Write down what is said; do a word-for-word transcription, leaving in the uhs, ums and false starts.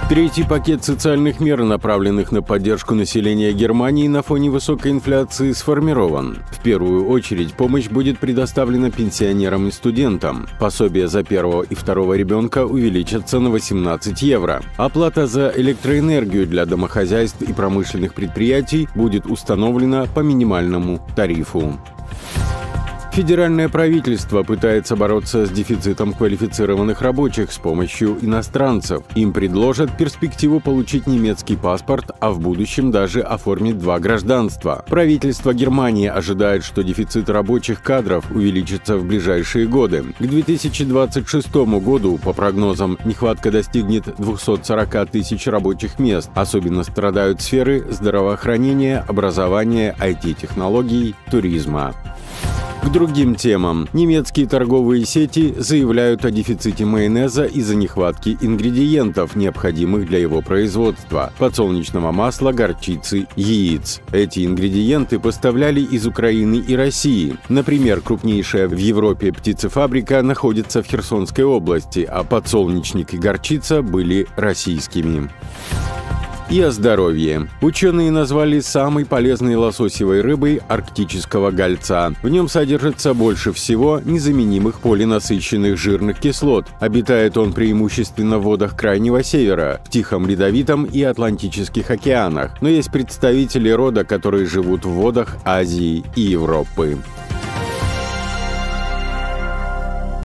Третий пакет социальных мер, направленных на поддержку населения Германии на фоне высокой инфляции, сформирован. В первую очередь помощь будет предоставлена пенсионерам и студентам. Пособие за первого и второго ребенка увеличатся на восемнадцать евро. Оплата за электроэнергию для домохозяйств и промышленных предприятий будет установлена по минимальному тарифу. Федеральное правительство пытается бороться с дефицитом квалифицированных рабочих с помощью иностранцев. Им предложат перспективу получить немецкий паспорт, а в будущем даже оформить два гражданства. Правительство Германии ожидает, что дефицит рабочих кадров увеличится в ближайшие годы. К две тысячи двадцать шестому году, по прогнозам, нехватка достигнет двухсот сорока тысяч рабочих мест. Особенно страдают сферы здравоохранения, образования, ай ти-технологий, туризма. К другим темам. Немецкие торговые сети заявляют о дефиците майонеза из-за нехватки ингредиентов, необходимых для его производства – подсолнечного масла, горчицы, яиц. Эти ингредиенты поставляли из Украины и России. Например, крупнейшая в Европе птицефабрика находится в Херсонской области, а подсолнечник и горчица были российскими. И о здоровье. Ученые назвали самой полезной лососевой рыбой арктического гольца. В нем содержится больше всего незаменимых полинасыщенных жирных кислот. Обитает он преимущественно в водах Крайнего Севера, в Тихом, Ледовитом и Атлантических океанах. Но есть представители рода, которые живут в водах Азии и Европы.